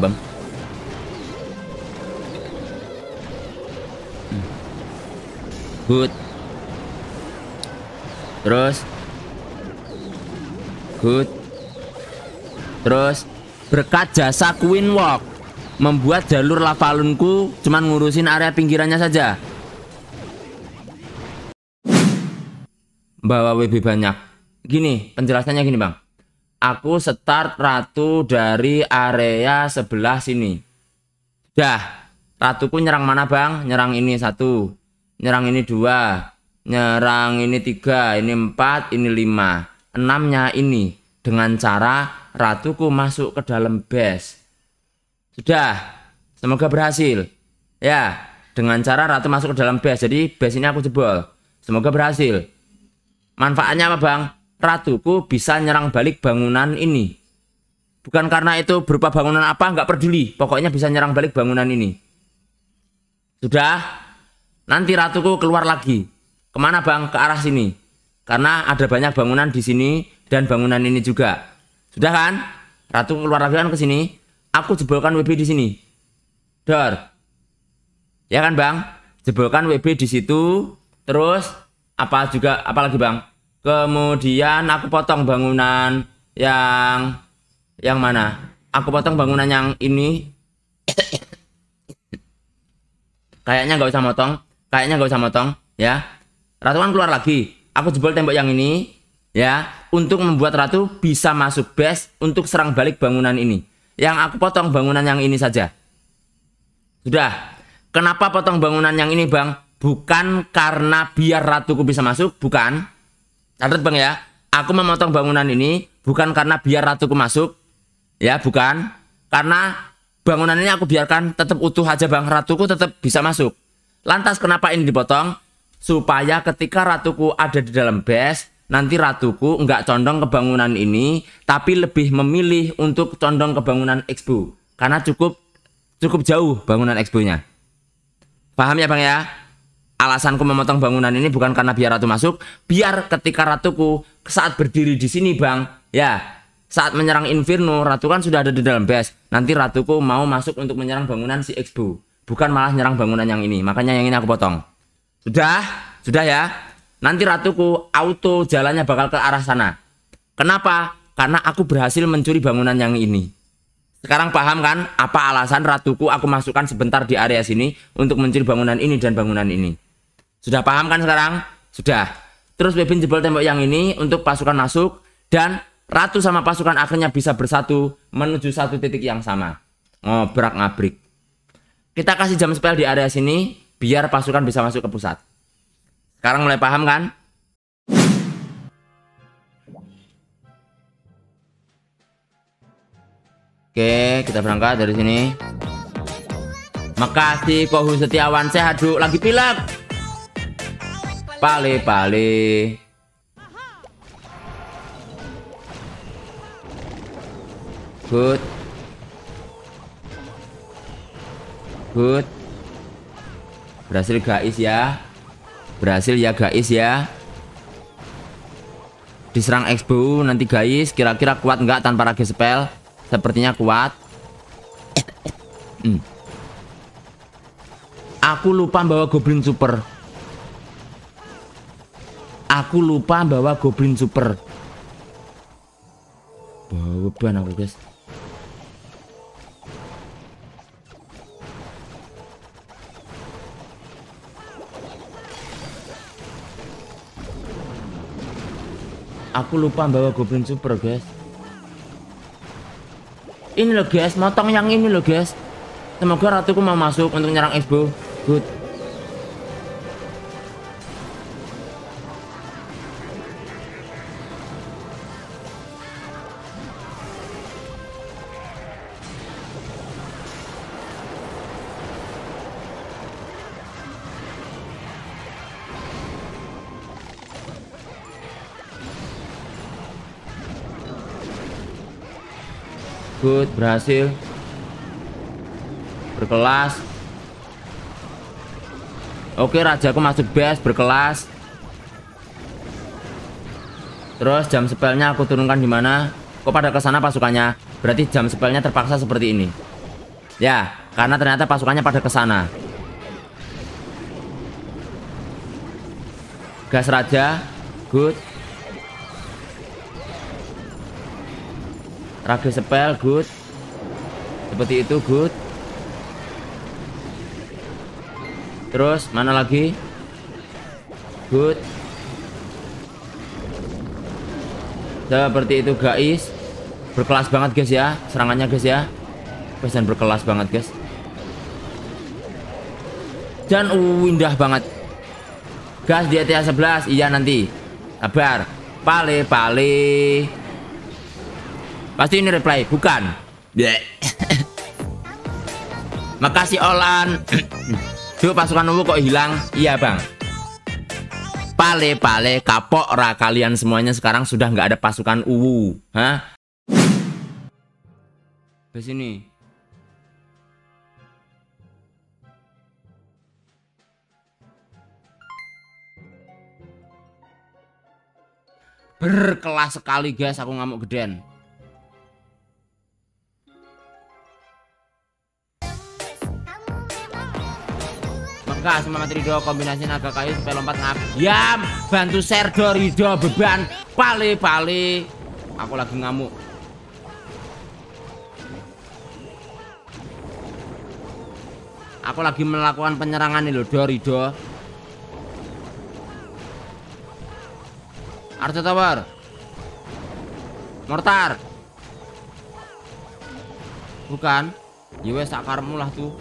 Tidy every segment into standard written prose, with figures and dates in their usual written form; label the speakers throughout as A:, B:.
A: Bang. Good. Terus good. Terus berkat jasa Queen Walk membuat jalur lavalunku cuman ngurusin area pinggirannya saja. Bawa WB banyak. Gini, penjelasannya gini, Bang. Aku start ratu dari area sebelah sini. Dah, ratuku nyerang mana, Bang? Nyerang ini 1, nyerang ini 2, nyerang ini 3, ini 4, ini 5. 6-nya ini dengan cara ratuku masuk ke dalam base. Sudah, semoga berhasil. Ya, dengan cara ratu masuk ke dalam base. Jadi base ini aku jebol. Semoga berhasil. Manfaatnya apa, Bang? Ratuku bisa nyerang balik bangunan ini. Bukan karena itu berupa bangunan apa, nggak peduli. Pokoknya bisa nyerang balik bangunan ini. Sudah, nanti ratuku keluar lagi. Kemana, Bang? Ke arah sini. Karena ada banyak bangunan di sini dan bangunan ini juga. Sudah kan? Ratu keluar lagi kan ke sini. Aku jebolkan WB di sini. Dor. Ya kan, Bang? Jebolkan WB di situ. Terus apa lagi, Bang? Kemudian aku potong bangunan yang mana? Aku potong bangunan yang ini. Kayaknya nggak usah motong, ya. Ratu kan keluar lagi. Aku jebol tembok yang ini, ya, untuk membuat ratu bisa masuk base untuk serang balik bangunan ini. Yang aku potong bangunan yang ini saja. Sudah. Kenapa potong bangunan yang ini, Bang? Bukan karena biar ratuku bisa masuk, bukan. Catat, Bang, ya. Aku memotong bangunan ini bukan karena biar ratuku masuk, ya, bukan. Karena bangunan ini aku biarkan tetap utuh aja, Bang. Ratuku tetap bisa masuk. Lantas kenapa ini dipotong? Supaya ketika ratuku ada di dalam base, nanti ratuku nggak condong ke bangunan ini, tapi lebih memilih untuk condong ke bangunan expo. Karena cukup jauh bangunan expo-nya. Paham ya, Bang, ya? Alasanku memotong bangunan ini bukan karena biar ratu masuk, biar ketika ratuku saat berdiri di sini, Bang, ya, saat menyerang Inferno, ratu kan sudah ada di dalam base. Nanti ratuku mau masuk untuk menyerang bangunan si expo, bukan malah nyerang bangunan yang ini. Makanya yang ini aku potong. Sudah ya. Nanti ratuku auto jalannya bakal ke arah sana. Kenapa? Karena aku berhasil mencuri bangunan yang ini. Sekarang paham kan apa alasan ratuku aku masukkan sebentar di area sini untuk mencuri bangunan ini dan bangunan ini. Sudah paham kan sekarang? Sudah. Terus Bebin jebol tembok yang ini untuk pasukan masuk dan ratu sama pasukan akhirnya bisa bersatu menuju satu titik yang sama. Ngobrak-ngabrik. Kita kasih jam spell di area sini biar pasukan bisa masuk ke pusat. Sekarang mulai paham kan? Oke, kita berangkat dari sini. Makasih Kohu Setiawan, sehat dulu, lagi pilek. Pale. Good. Berhasil guys ya. Berhasil ya guys ya. Diserang expo nanti guys. Kira-kira kuat nggak tanpa rage spell? Sepertinya kuat. Aku lupa bawa goblin super. Bawa beban aku guys. Aku lupa bawa goblin super guys. Ini loh guys, motong yang ini loh guys. Semoga ratuku mau masuk untuk nyerang expo. Good. Good, berhasil. Berkelas. Oke, rajaku masuk base, berkelas. Terus jam spellnya aku turunkan di mana? Kok pada kesana pasukannya? Berarti jam spellnya terpaksa seperti ini. Ya, karena ternyata pasukannya pada ke sana. Gas raja, good. Rage spell, good. Seperti itu, good. Terus mana lagi? Good. Seperti itu guys. Berkelas banget guys ya, serangannya guys ya. Dan berkelas banget guys. Dan indah banget. Gas di ETA 11. Iya nanti. Sabar. Pale. Pasti ini reply, bukan? Makasih Olan. Duh, pasukan ungu kok hilang? Iya bang. Pale kapok ra kalian semuanya sekarang sudah nggak ada pasukan ungu. Hah? Ke sini. Berkelas sekali guys, aku ngamuk gedean. Maka semangat Rido kombinasi naga kayu supaya lompat ngap. Diam, bantu share do Rido beban. Pale. Aku lagi ngamuk. Aku lagi melakukan penyerangan nih loh, Rido. Archer Tower. Mortar. Bukan. Ya wes sakarmu lah tuh.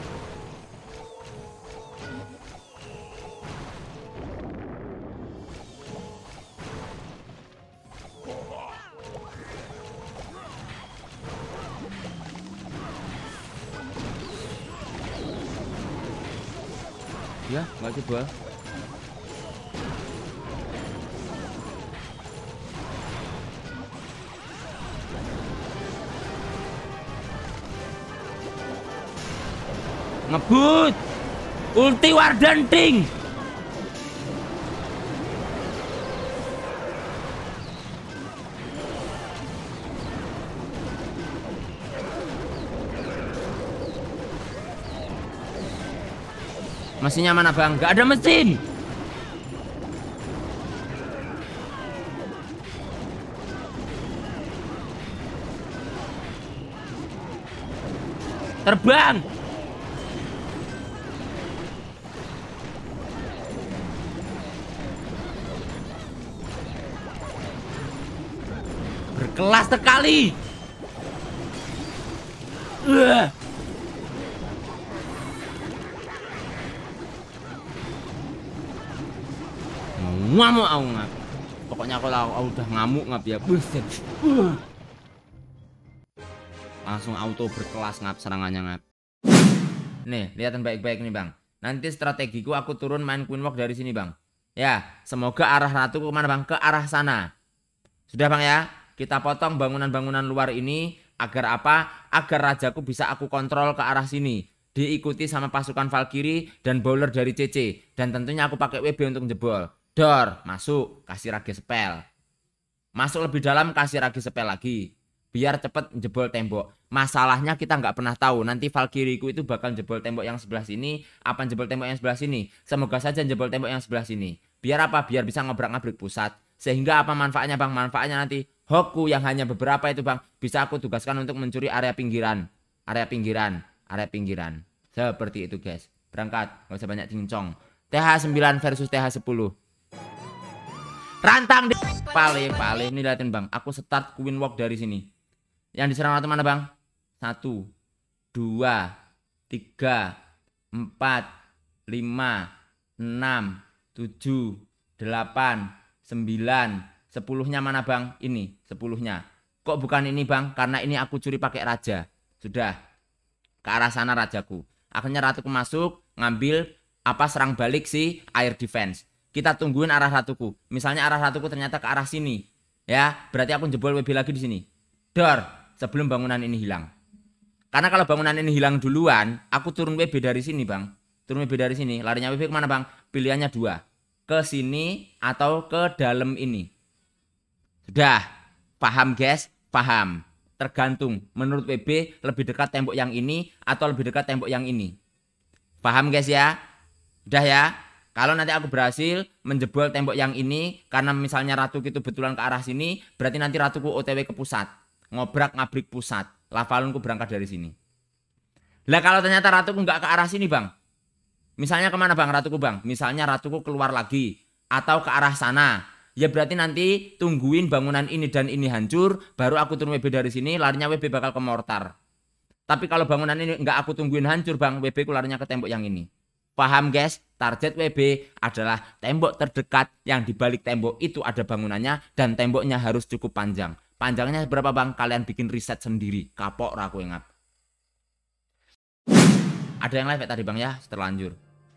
A: Ya, nggak coba. Ngebut. Ulti Wardanting. Mesinnya mana bang? Gak ada mesin. Terbang. Berkelas sekali. Ngamuk aku ngap. Pokoknya aku udah ngamuk ngap ya. Buset. Langsung auto berkelas ngap serangannya ngap. Nih, lihatin baik-baik nih bang. Nanti strategiku aku turun main Queen Walk dari sini bang. Ya, semoga arah ratu kemana bang? Ke arah sana. Sudah bang ya. Kita potong bangunan-bangunan luar ini agar apa? Agar rajaku bisa aku kontrol ke arah sini. Diikuti sama pasukan Valkyrie dan bowler dari CC. Dan tentunya aku pakai WB untuk jebol. Dor, masuk, kasih rage spell. Masuk lebih dalam, kasih rage spell lagi. Biar cepet jebol tembok. Masalahnya kita nggak pernah tahu. Nanti Valkyrie-ku itu bakal jebol tembok yang sebelah sini. Apa jebol tembok yang sebelah sini? Semoga saja jebol tembok yang sebelah sini. Biar apa? Biar bisa ngobrak-ngabrik pusat. Sehingga apa manfaatnya bang? Manfaatnya nanti Hoku yang hanya beberapa itu bang. Bisa aku tugaskan untuk mencuri area pinggiran. Area pinggiran. Seperti itu guys. Berangkat, nggak usah banyak cincong. TH9 versus TH10. Rantang di pale. Ini liatin bang. Aku start Queen Walk dari sini. Yang diserang ratu mana bang? 1, 2, 3, 4, 5, 6, 7, 8, 9, 10-nya mana bang? Ini 10-nya. Kok bukan ini bang? Karena ini aku curi pakai raja. Sudah. Ke arah sana rajaku. Akhirnya ratuku masuk. Ngambil apa serang balik si air defense. Kita tungguin arah ratuku. Misalnya arah ratuku ternyata ke arah sini. Ya, berarti aku jebol WB lagi di sini. Dor, sebelum bangunan ini hilang. Karena kalau bangunan ini hilang duluan, aku turun WB dari sini, Bang. Turun WB dari sini. Larinya WB kemana, Bang? Pilihannya 2. Ke sini atau ke dalam ini. Sudah. Paham, guys? Paham. Tergantung. Menurut WB lebih dekat tembok yang ini atau lebih dekat tembok yang ini. Paham guys ya? Udah ya? Kalau nanti aku berhasil menjebol tembok yang ini, karena misalnya ratuku itu betulan ke arah sini, berarti nanti ratuku OTW ke pusat. Ngobrak-ngabrik pusat. Lavalunku berangkat dari sini. Lah kalau ternyata ratuku nggak ke arah sini bang. Misalnya kemana bang ratuku bang? Misalnya ratuku keluar lagi. Atau ke arah sana. Ya berarti nanti tungguin bangunan ini dan ini hancur. Baru aku turun WB dari sini, larinya WB bakal ke mortar. Tapi kalau bangunan ini nggak aku tungguin hancur bang, WB ku larinya ke tembok yang ini. Paham guys? Target WB adalah tembok terdekat yang di balik tembok itu ada bangunannya dan temboknya harus cukup panjang. Panjangnya berapa bang? Kalian bikin riset sendiri. Kapok aku ingat. Ada yang live ya tadi bang ya? Terlanjur.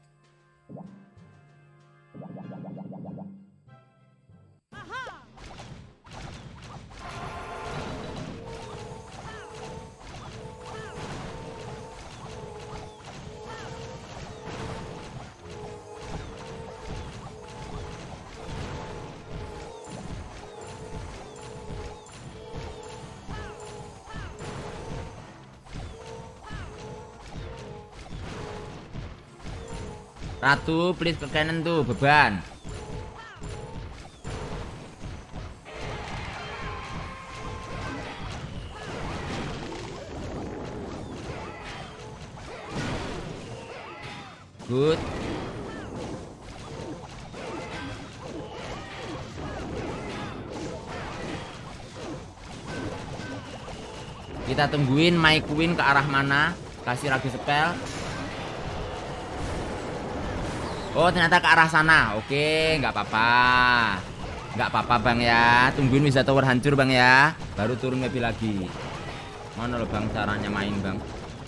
A: Ratu, please ke kanan tuh, beban. Good. Kita tungguin My Queen ke arah mana. Kasih ragi spell. Oh ternyata ke arah sana. Oke nggak apa-apa. Nggak apa-apa bang ya. Tungguin bisa tower hancur bang ya. Baru turun lebih lagi. Mana lo bang caranya main bang.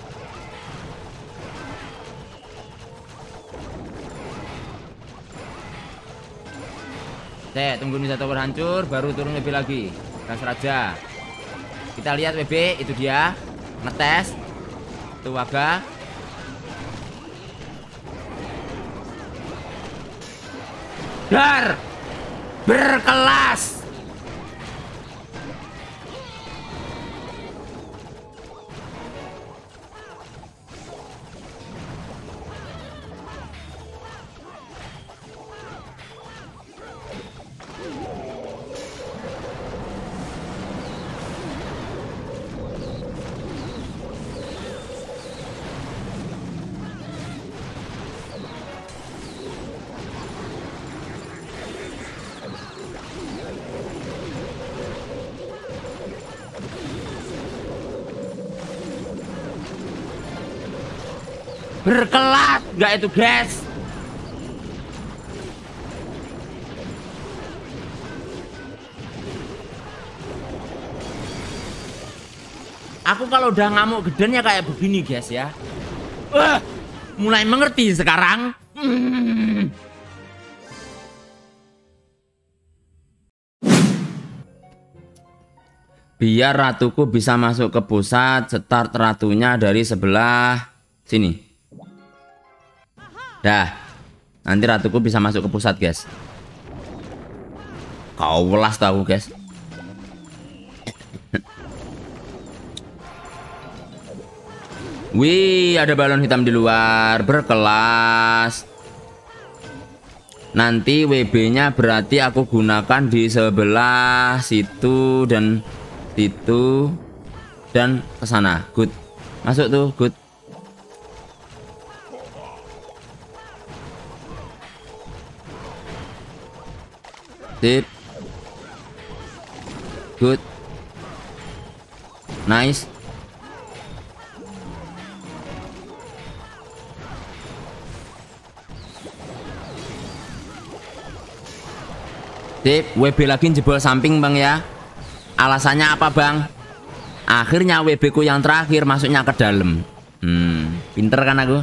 A: Tungguin bisa tower hancur. Baru turun lebih lagi. Gas raja. Kita lihat WB. Itu dia. Ngetes. Tuh waga. Dar berkelas. Berkelas nggak itu guys? Aku kalau udah ngamuk geden ya kayak begini guys ya. Mulai mengerti sekarang. Biar ratuku bisa masuk ke pusat, start ratunya dari sebelah sini. Dah, nanti ratuku bisa masuk ke pusat guys. Kau welas tahu guys. Wih, ada balon hitam di luar, berkelas. Nanti WB-nya berarti aku gunakan di sebelah situ dan situ dan ke sana. Good. Masuk tuh, good. Sip. Good. Nice. Sip, WB lagi jebol samping bang ya. Alasannya apa bang? Akhirnya WB ku yang terakhir masuknya ke dalam. Pinter kan aku?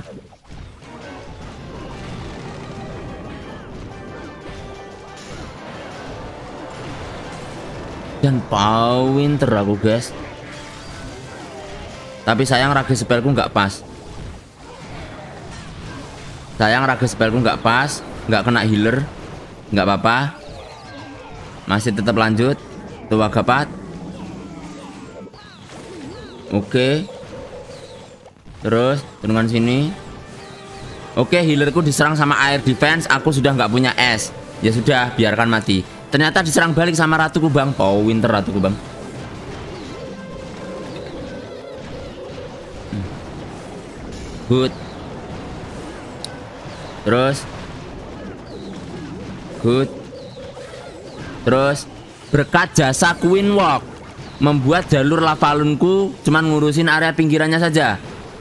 A: Dan pinter aku guys. Tapi sayang rage spellku nggak pas. Sayang rage spellku nggak pas, nggak kena healer. Nggak apa-apa. Masih tetap lanjut. Tuh Wagapat. Oke. Terus turunkan sini. Oke, healerku diserang sama air defense. Aku sudah nggak punya es. Ya sudah, biarkan mati. Ternyata diserang balik sama ratuku bang. Oh, winter ratuku bang. Good. Terus good. Terus berkat jasa Queen Walk membuat jalur lavalunku cuman ngurusin area pinggirannya saja.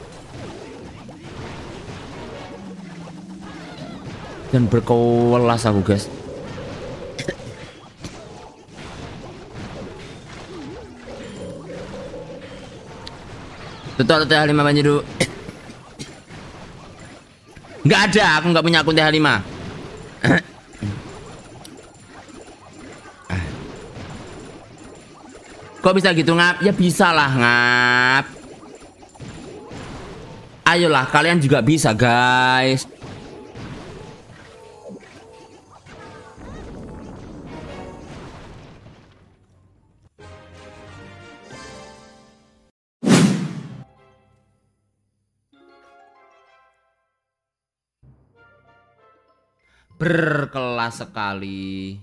A: Dan berkewelas aku guys. Tutup TH5 Banjidu. Nggak ada, aku nggak punya akun TH5. Kok bisa gitu ngap? Ya bisa lah ngap. Ayolah kalian juga bisa guys. Berkelas sekali.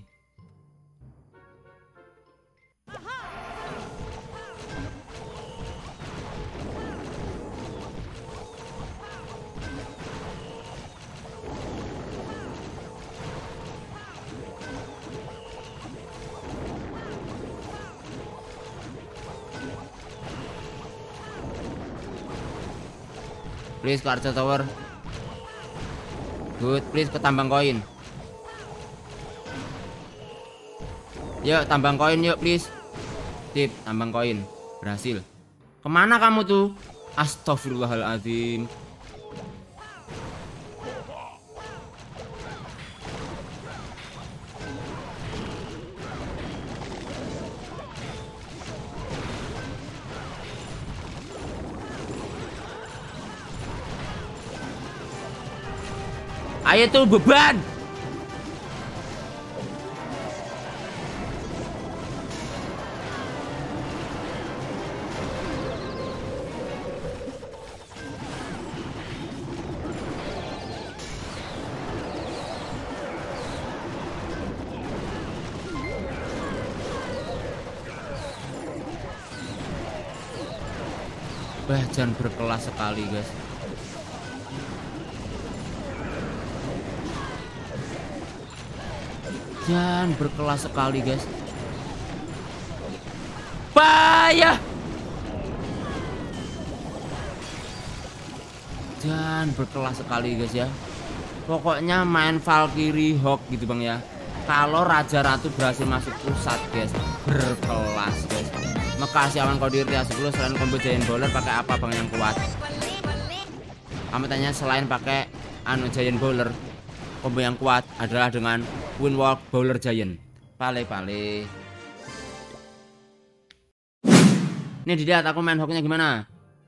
A: Please ke Archer Tower. Good, please ke tambang koin. Yuk tambang koin yuk please. Tip tambang koin. Berhasil. Kemana kamu tuh? Astagfirullahaladzim. Ayo tuh beban. Jangan berkelas sekali guys. Jangan berkelas sekali guys. Payah. Jangan berkelas sekali guys ya. Pokoknya main Valkyrie Hawk gitu bang ya. Kalau Raja Ratu berhasil masuk pusat guys, berkelas guys. Makasih awan kodir ya 10 selain combo Giant Bowler pakai apa bang yang kuat? Kamu tanya selain pakai Giant Bowler, combo yang kuat adalah dengan Queen Walk Bowler Giant. Pale. Ini dilihat aku main hooknya gimana?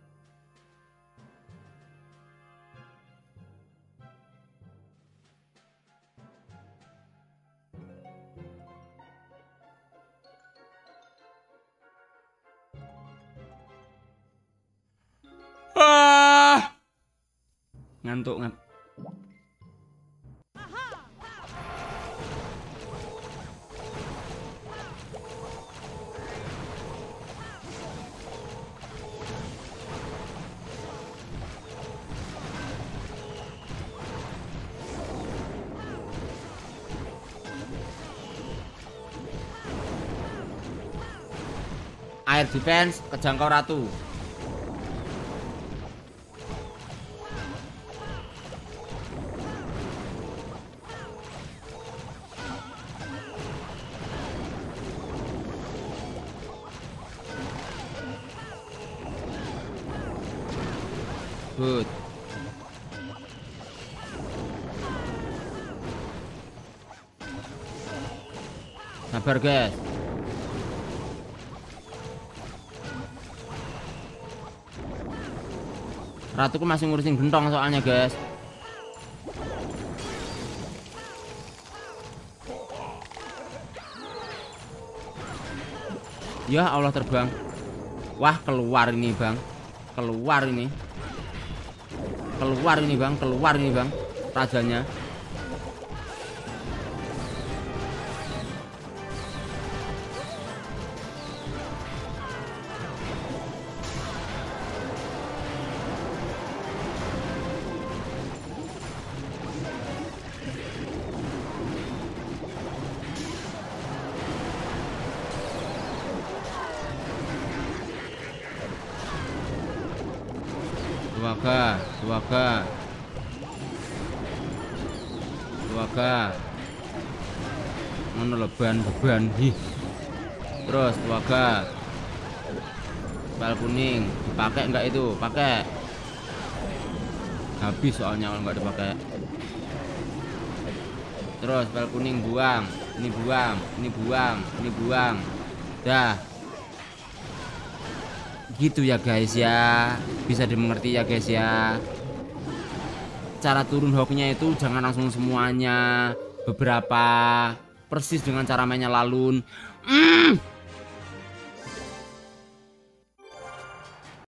A: Ngantuk ngap. Air defense kejangkau ratu. Good. Sabar guys. Ratuku masih ngurusin gentong soalnya guys. Ya Allah terbang. Wah, keluar ini bang. Keluar ini. Keluar ini bang. Keluar ini bang. Rajanya. Tuaga. Ngono beban. Terus tuaga. Spell kuning dipakai enggak itu? Pakai. Habis soalnya kalau enggak dipakai. Terus spell kuning buang. Ini buang. Dah. Gitu ya guys ya, bisa dimengerti ya guys ya. Cara turun hooknya itu jangan langsung semuanya, beberapa, persis dengan cara mainnya Lalun.